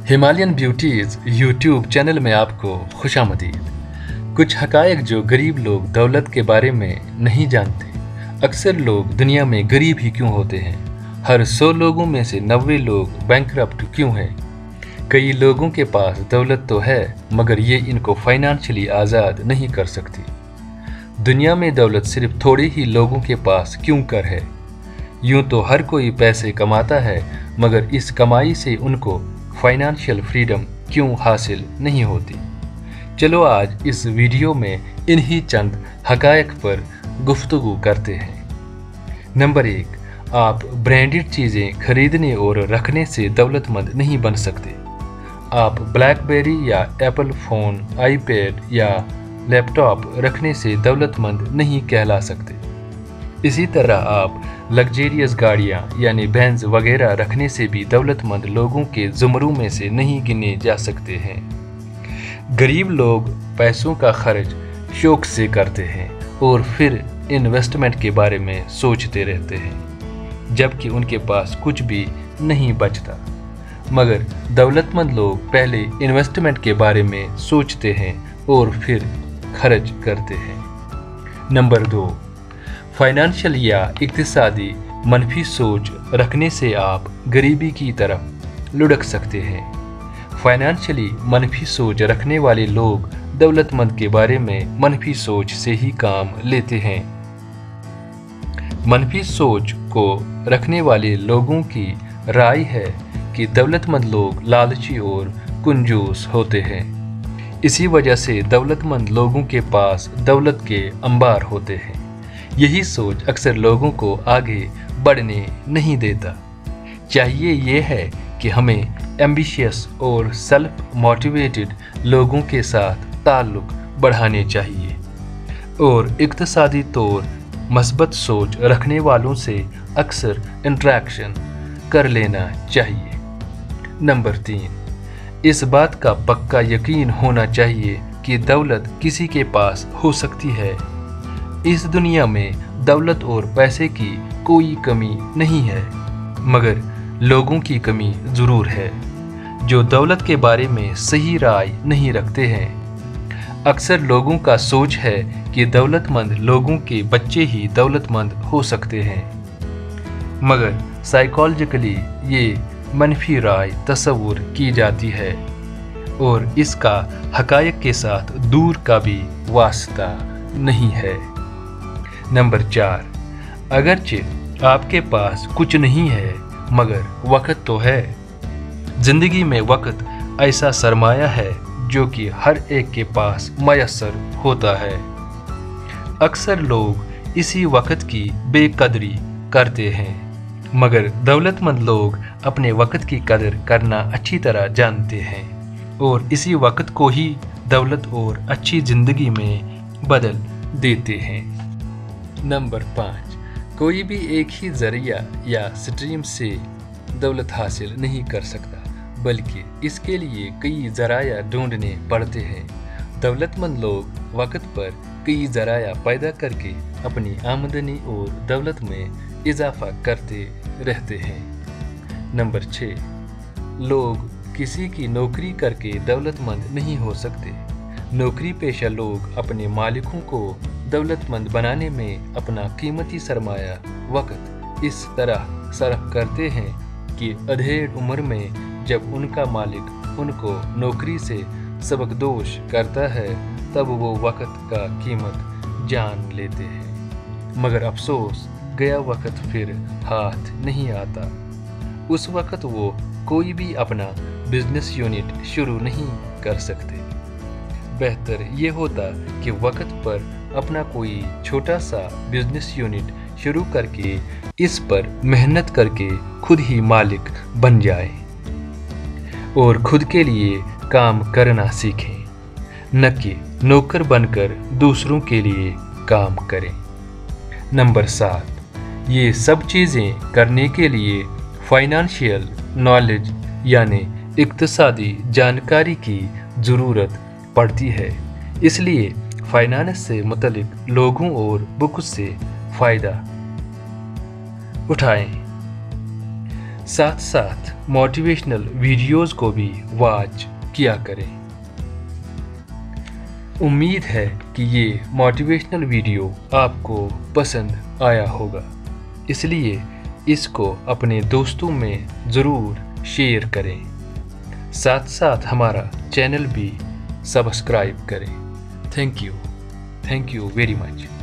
Himalayan beauties YouTube channel में आपको खुशामदीद। कुछ हकायक जो गरीब लोग दौलत के बारे में नहीं जानते। अक्सर लोग दुनिया में गरीब ही क्यों होते हैं? हर 100 लोगों में से 90 लोग बैंकरप्ट क्यों हैं? कई लोगों के पास दौलत तो है मगर ये इनको फाइनेंशियली आज़ाद नहीं कर सकती। दुनिया में दौलत सिर्फ थोड़े ही लोगों के पास क्यों कर है? यूं तो हर कोई पैसे कमाता है मगर इस कमाई से उनको फाइनेंशियल फ्रीडम क्यों हासिल नहीं होती? चलो आज इस वीडियो में इन्हीं चंद हकायक पर गुफ्तगू करते हैं। नंबर 1, आप ब्रांडेड चीज़ें खरीदने और रखने से दौलतमंद नहीं बन सकते। आप ब्लैकबेरी या एप्पल फ़ोन, आईपैड या लैपटॉप रखने से दौलतमंद नहीं कहला सकते। इसी तरह आप लग्जेरियस गाड़ियाँ यानी बेंज वगैरह रखने से भी दौलतमंद लोगों के ज़ुमरों में से नहीं गिने जा सकते हैं। गरीब लोग पैसों का खर्च शौक से करते हैं और फिर इन्वेस्टमेंट के बारे में सोचते रहते हैं जबकि उनके पास कुछ भी नहीं बचता। मगर दौलतमंद लोग पहले इन्वेस्टमेंट के बारे में सोचते हैं और फिर खर्च करते हैं। नंबर 2, फाइनेंशियल या इक्तिसादी मनफी सोच रखने से आप गरीबी की तरफ लुढ़क सकते हैं। फाइनेंशियली मनफी सोच रखने वाले लोग दौलतमंद के बारे में मनफी सोच से ही काम लेते हैं। मनफी सोच को रखने वाले लोगों की राय है कि दौलतमंद लोग लालची और कंजूस होते हैं। इसी वजह से दौलतमंद लोगों के पास दौलत के अंबार होते हैं। यही सोच अक्सर लोगों को आगे बढ़ने नहीं देता। चाहिए ये है कि हमें एम्बिशियस और सेल्फ मोटिवेटेड लोगों के साथ ताल्लुक़ बढ़ाने चाहिए और इक्तिसादी तौर मस्बत सोच रखने वालों से अक्सर इंटरेक्शन कर लेना चाहिए। नंबर 3, इस बात का पक्का यकीन होना चाहिए कि दौलत किसी के पास हो सकती है। इस दुनिया में दौलत और पैसे की कोई कमी नहीं है मगर लोगों की कमी ज़रूर है जो दौलत के बारे में सही राय नहीं रखते हैं। अक्सर लोगों का सोच है कि दौलतमंद लोगों के बच्चे ही दौलतमंद हो सकते हैं मगर साइकोलॉजिकली ये मनफी राय तस्वुर की जाती है और इसका हकायक के साथ दूर का भी वास्ता नहीं है। नंबर 4, अगरचे आपके पास कुछ नहीं है मगर वक़्त तो है। ज़िंदगी में वक़्त ऐसा सरमाया है जो कि हर एक के पास मयस्सर होता है। अक्सर लोग इसी वक़्त की बेकदरी करते हैं मगर दौलतमंद लोग अपने वक़्त की कदर करना अच्छी तरह जानते हैं और इसी वक़्त को ही दौलत और अच्छी ज़िंदगी में बदल देते हैं। नंबर 5, कोई भी एक ही ज़रिया या स्ट्रीम से दौलत हासिल नहीं कर सकता बल्कि इसके लिए कई ज़राया ढूंढने पड़ते हैं। दौलतमंद लोग वक़्त पर कई ज़राया पैदा करके अपनी आमदनी और दौलत में इजाफ़ा करते रहते हैं। नंबर 6, लोग किसी की नौकरी करके दौलतमंद नहीं हो सकते। नौकरी पेशा लोग अपने मालिकों को दौलतमंद बनाने में अपना कीमती सरमाया वक़्त इस तरह सर्फ करते हैं कि अधेड़ उम्र में जब उनका मालिक उनको नौकरी से सबकदोश करता है तब वो वक़्त का कीमत जान लेते हैं मगर अफसोस गया वक़्त फिर हाथ नहीं आता। उस वक़्त वो कोई भी अपना बिजनेस यूनिट शुरू नहीं कर सकते। बेहतर ये होता कि वक़्त पर अपना कोई छोटा सा बिजनेस यूनिट शुरू करके इस पर मेहनत करके खुद ही मालिक बन जाए और खुद के लिए काम करना सीखें, न कि नौकर बनकर दूसरों के लिए काम करें। नंबर 7, ये सब चीज़ें करने के लिए फाइनेंशियल नॉलेज यानी इक्तिसादी जानकारी की ज़रूरत पड़ती है। इसलिए फाइनेंस से मुतल्लिक लोगों और बुक्स से फ़ायदा उठाएं। साथ साथ मोटिवेशनल वीडियोस को भी वॉच किया करें। उम्मीद है कि ये मोटिवेशनल वीडियो आपको पसंद आया होगा, इसलिए इसको अपने दोस्तों में ज़रूर शेयर करें। साथ साथ हमारा चैनल भी सब्सक्राइब करें। Thank you very much.